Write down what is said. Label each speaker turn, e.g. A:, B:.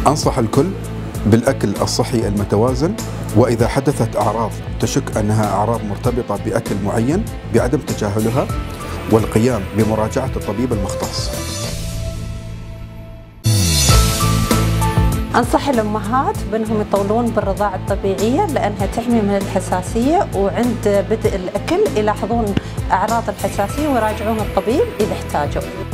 A: أنصح الكل بالأكل الصحي المتوازن، وإذا حدثت أعراض تشك أنها أعراض مرتبطة بأكل معين بعدم تجاهلها والقيام بمراجعة الطبيب المختص.
B: أنصح الأمهات بأنهم يطولون بالرضاعة الطبيعية لأنها تحمي من الحساسية، وعند بدء الأكل يلاحظون أعراض الحساسية ويراجعون الطبيب إذا احتاجوا.